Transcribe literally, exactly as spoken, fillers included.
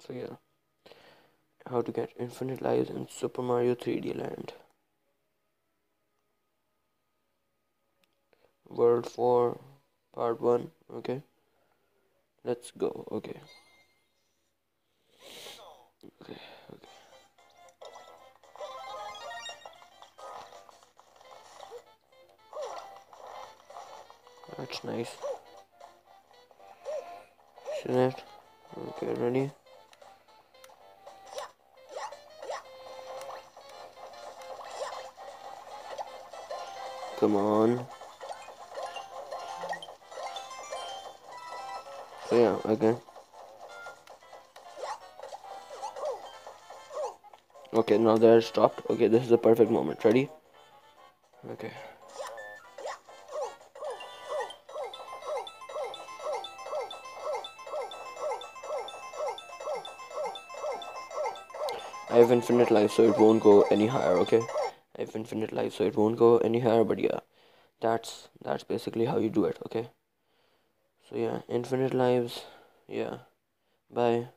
So yeah, how to get infinite lives in Super Mario three D Land. World four, part one. Okay, let's go. Okay, okay, okay. That's nice. Isn't it? Okay, ready? Come on. So yeah, again. Okay, now that it's stopped. Okay, this is the perfect moment. Ready? Okay. I have infinite life, so it won't go any higher. Okay. I have infinite life, so it won't go any higher. But yeah, that's that's basically how you do it. Okay. So yeah, infinite lives. Yeah. Bye.